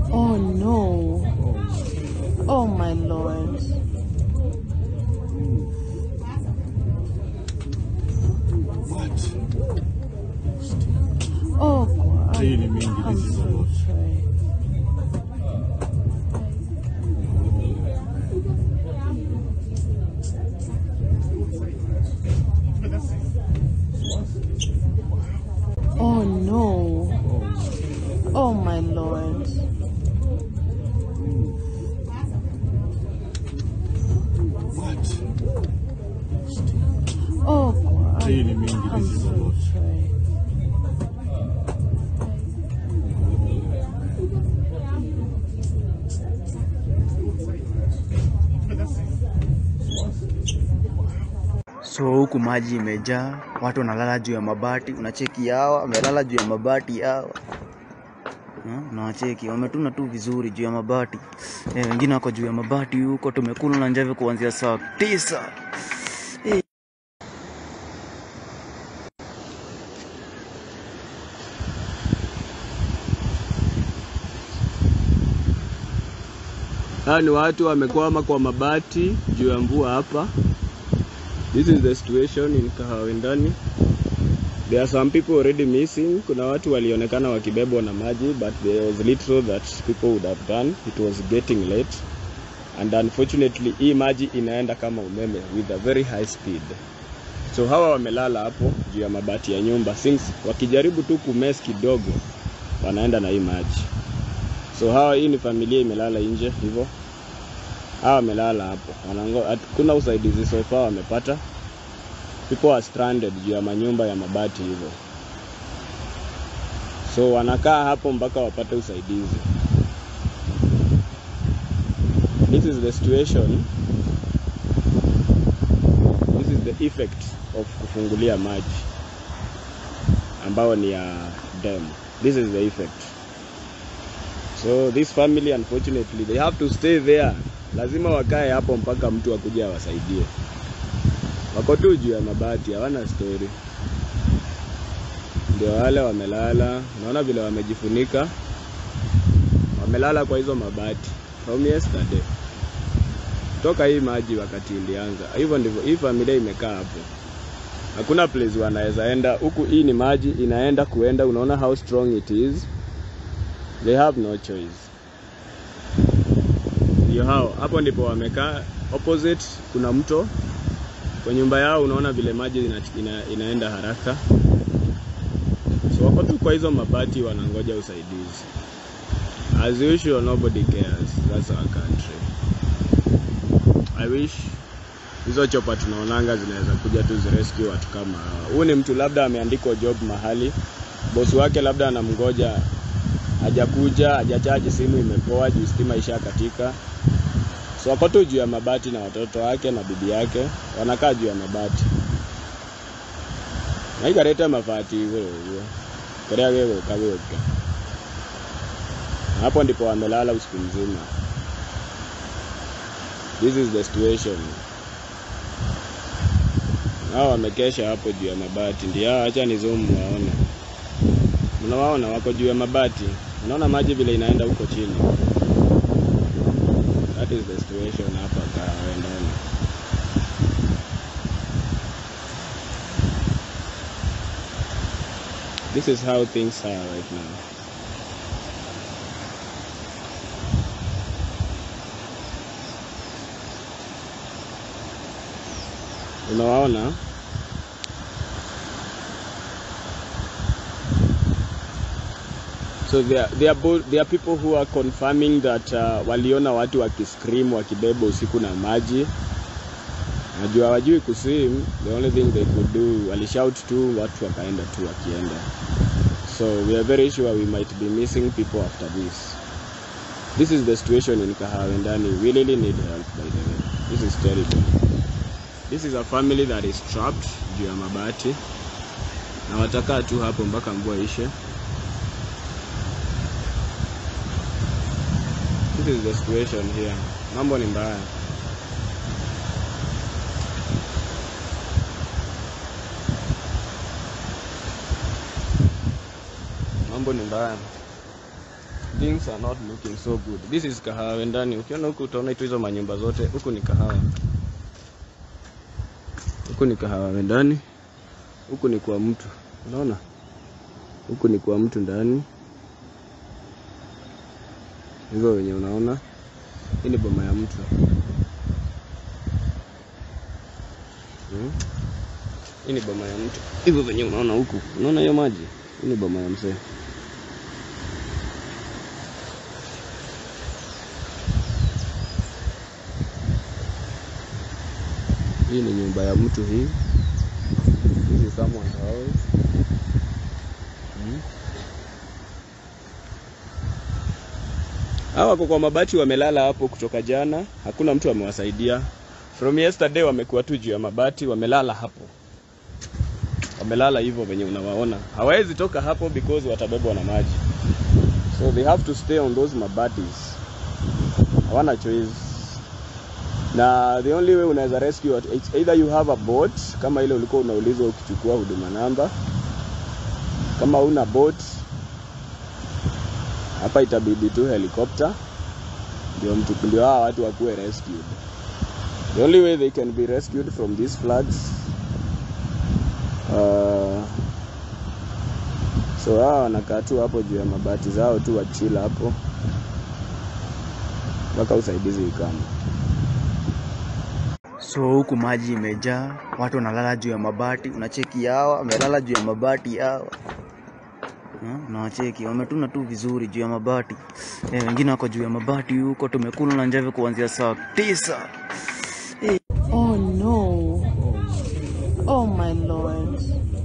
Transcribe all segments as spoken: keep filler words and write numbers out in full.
Oh no. Oh my Lord. What? Oh God. Really, Mindy, I'm this is a so lot. sorry. Oh no. Oh my Lord. What? Oh God. Really, Mindy, I'm this is a so lot. sorry. So huku maji imejaa, watu wanalala juu ya mabati, unacheki hawa, wamelala juu ya mabati hawa. Hmm, unawacheki, wametuna tu vizuri juu ya mabati. Eh, wengine wako juu ya mabati huko, tumekula na njave kuanzia saa tisa. Eh. Hawa ni watu wamekwama kwa mabati juu ya mvua hapa. This is the situation in Kahawendani. There are some people already missing. Kuna watu walionekana wakibebwa na maji, but there was little that people would have done. It was getting late. And unfortunately, hii maji inaenda kama umeme with a very high speed. So hawa wamelala hapo juu ya mabati ya nyumba. Since wakijaribu tu kumess kidogo, wanaenda na hii maji. So hawa, hii ni familia imelala nje hivyo. Hawa wamelala hapo. Wanangoja, kuna usaidizi so far wamepata. People are stranded juu ya manyumba ya mabati hivyo. So wanakaa hapo mpaka wapate usaidizi. This is the situation. This is the effect of kufungulia maji ambao ni ya dam. This is the effect. So this family, unfortunately, they have to stay there. Lazima wakae hapo mpaka mtu akuje awasaidie. Wako tu juu ya mabati, hawana story. Ndio wale wamelala, unaona vile wamejifunika. Wamelala kwa hizo mabati from yesterday. Toka hii maji wakati ilianza. Hivyo ndivyo hii familia imekaa hapo. Hakuna place wanaweza enda. Huku hii ni maji inaenda kuenda, unaona how strong it is. They have no choice. Ndio hao, hapo ndipo wamekaa. Opposite kuna mto. Kwa nyumba yao unaona vile maji ina, ina, inaenda haraka. So wako tu kwa hizo mabati wanangoja usaidizi. As usual, nobody cares. That's our country. I wish hizo chopa tunaonanga zinaweza kuja tu zirescue watu kama hawa. Huyu ni mtu labda ameandikwa job mahali. Boss wake labda anamgoja, hajakuja, hajachaji simu imepoa, juu stima ishakatika. So wako tu juu ya mabati na watoto wake na bibi yake wanakaa juu ya mabati. Na ikareta mafati hivyo hivyo. Korea wewe kawe. Hapo ndipo wamelala usiku mzima. This is the situation. Hao wamekesha hapo juu ya mabati. Ndio acha ni zoom waone. Unawaona wako juu ya mabati. Unaona maji vile inaenda huko chini. That is the situation hapa Kahawendani. This is how things are right now. Unawaona? So there, there, are, there are people who are confirming that uh, waliona watu wakiscream wakibeba usiku na maji. Najua wajui kuswim, the only thing they could do, walishout tu, watu wakaenda tu wakienda. So we are very sure we might be missing people after this. This is the situation in Kahawendani. We really need help, by the way. This is terrible. This is a family that is trapped juu ya mabati. Na watakaa tu hapo mpaka mvua ishe. This is the situation here. Mambo ni mbaya. Mambo ni mbaya. things are not looking so good. This is Kahawa ndani. Ukiona huku utaona hizo manyumba zote, huku ni Kahawa. Huku ni Kahawa ndani. Huku ni kwa mtu. Unaona? Huku ni kwa mtu ndani. Hivyo wenye unaona. Hii ni boma ya mtu. Hmm? Hii ni boma ya mtu. Hivyo wenye unaona huku. Unaona hiyo maji? Hii ni boma ya mzee. Hii ni nyumba ya mtu hii. This is someone's house. Hmm. Hawa kwa mabati wamelala hapo kutoka jana. Hakuna mtu amewasaidia. From yesterday wamekuwa tu juu ya mabati, wamelala hapo. Wamelala hivyo venye unawaona. Hawezi toka hapo because watabebwa na maji. So they have to stay on those mabatis. Hawana choice. Na the only way unaweza rescue, it's either you have a boat, kama ile ulikuwa unaulizwa ukichukua huduma namba. Kama una boat, hapa itabidi tu helicopter ndio mtu ndio hawa watu wakuwe rescued. The only way they can be rescued from these floods. Uh, so hawa wanakaa tu hapo juu ya mabati zao tu wachila hapo mpaka usaidizi ikama. So huku maji imejaa, watu wanalala juu ya mabati, unacheki hawa wamelala juu ya mabati hawa. Hmm, unawacheki wametuna tu vizuri juu ya mabati. Eh, wengine wako juu ya mabati huko, tumekula na njave kuanzia saa tisa. Eh. Oh no. Oh my Lord.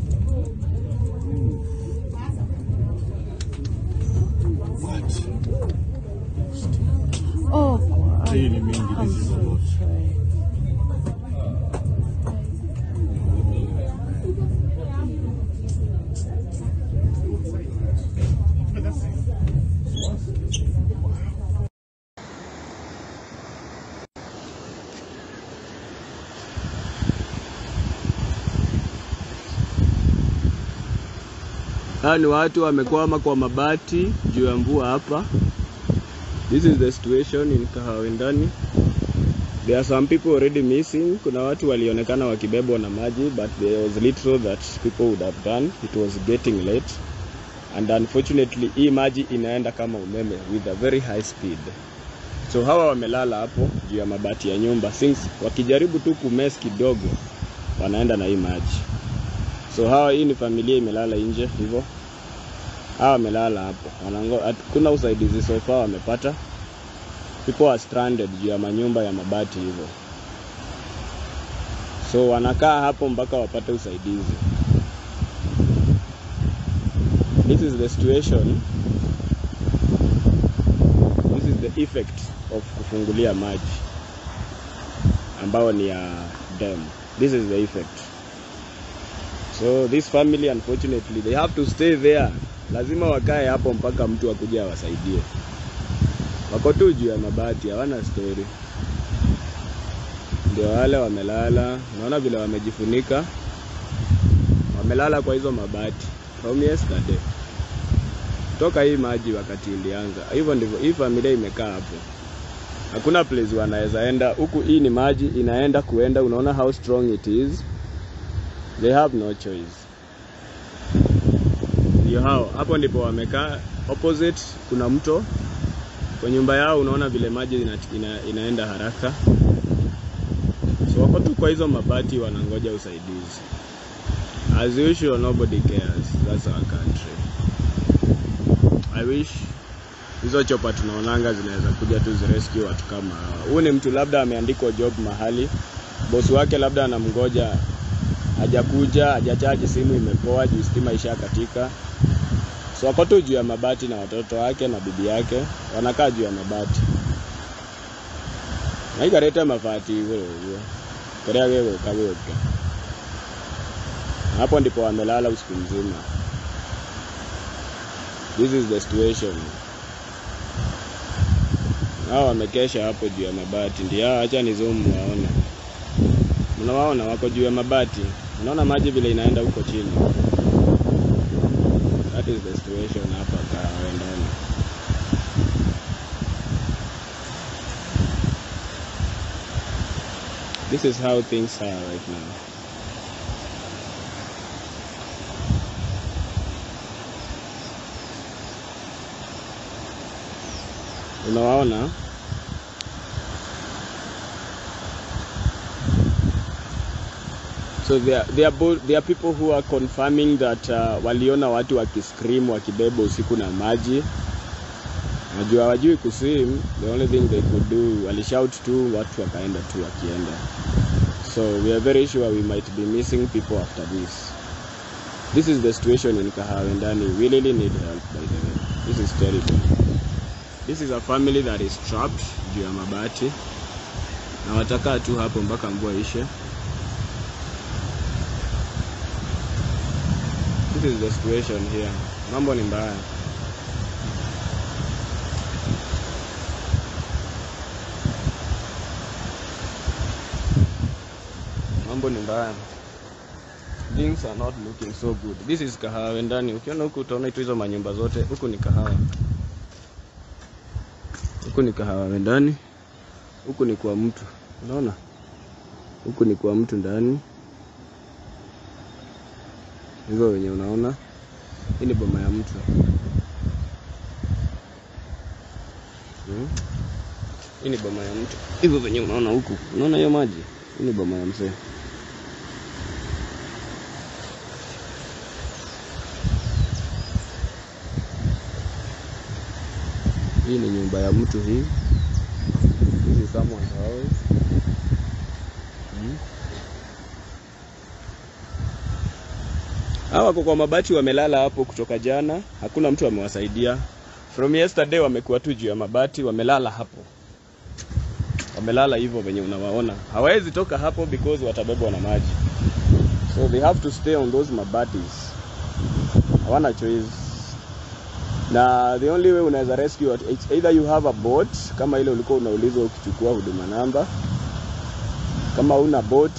What? Oh God. Really, Mindy, I'm this is a so lot. sorry. Hawa ni watu wamekwama kwa mabati juu ya mvua hapa. This is the situation in Kahawa ndani. There are some people already missing. Kuna watu walionekana wakibebwa na maji, but there was little that people would have done. It was getting late. And unfortunately, hii maji inaenda kama umeme with a very high speed. So hawa wamelala hapo juu ya mabati ya nyumba. Since wakijaribu tu kumess kidogo, wanaenda na hii maji. So hawa hii ni familia imelala nje hivyo. Hawa wamelala hapo. Wanangoja kuna usaidizi so far wamepata. People are stranded juu ya manyumba ya mabati hivyo. So wanakaa hapo mpaka wapate usaidizi. This is the situation. This is the effect of kufungulia maji ambao ni ya dam. This is the effect. So this family unfortunately they have to stay there. Lazima wakae hapo mpaka mtu akuje awasaidie. Wako tu juu ya mabati, hawana story. Ndio wale wamelala, unaona vile wamejifunika. Wamelala kwa hizo mabati from yesterday. Toka hii maji wakati ilianza. Hivyo ndivyo hii familia imekaa hapo. Hakuna place wanaweza enda. Huku hii ni maji inaenda kuenda, unaona how strong it is. They have no choice. Ndio hao, hapo ndipo wamekaa. Opposite kuna mto. Kwa nyumba yao unaona vile maji ina, ina, inaenda haraka. So wako tu kwa hizo mabati wanangoja usaidizi. As usual, nobody cares. That's our country. I wish hizo chopa tunaonanga zinaweza kuja tu zirescue watu kama hawa. Huyu ni mtu labda ameandikwa job mahali. Boss wake labda anamngoja hajakuja, hajachaji simu imepoa, juu stima ishakatika. So wako tu juu ya mabati na watoto wake na bibi yake wanakaa juu ya mabati. Na ikareta mafati hivyo hivyo. Korea wewe kawe. Hapo ndipo wamelala usiku mzima. This is the situation. Hao wamekesha hapo juu ya mabati. Ndio acha nizoom waone. Unawaona wako juu ya mabati. Unaona maji vile inaenda huko chini. That is the situation hapa Kahawa ndani. This is how things are right now. Unawaona? So there, there, are both, there are people who are confirming that uh, waliona watu wakiscream wakibeba usiku na maji. Najua hawajui kuswim, the only thing they could do, walishout tu, watu wakaenda tu wakienda. So we are very sure we might be missing people after this. This is the situation in Kahawendani. We really need help, by the way. This is terrible. This is a family that is trapped juu ya mabati. Na watakaa tu hapo mpaka mvua ishe. This is the situation here. Mambo ni mbaya. Mambo ni mbaya. Things are not looking so good. This is Kahawendani. Ukiona huku utaona itu hizo manyumba zote. Huku ni Kahawa. Huku ni Kahawendani. Huku ni kwa mtu. Unaona? Huku ni kwa mtu ndani. Hivyo wenye unaona. Hii ni boma ya mtu. Hmm? Hii ni boma ya mtu. Hivyo wenye unaona huku. Unaona hiyo maji? Hii ni boma ya mzee. Hii ni nyumba ya mtu hii. This is someone's house. Hmm. Hawa kwa mabati wamelala hapo kutoka jana. Hakuna mtu amewasaidia. From yesterday wamekuwa tu juu ya mabati, wamelala hapo. Wamelala hivyo venye unawaona. Hawezi toka hapo because watabebwa na maji. So they have to stay on those mabatis. Hawana choice. Na the only way unaweza rescue, it's either you have a boat, kama ile ulikuwa unaulizwa ukichukua huduma namba. Kama una boat,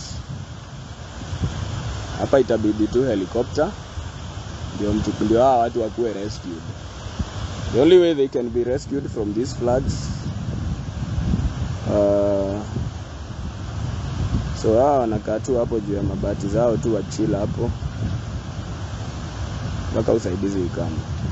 hapa itabidi tu helicopter ndio mchukuliwa hawa watu wakuwe rescued. The only way they can be rescued from these floods. Uh, so hawa wanakaa tu hapo juu ya mabati zao tu, wachila hapo mpaka usaidizi ikama.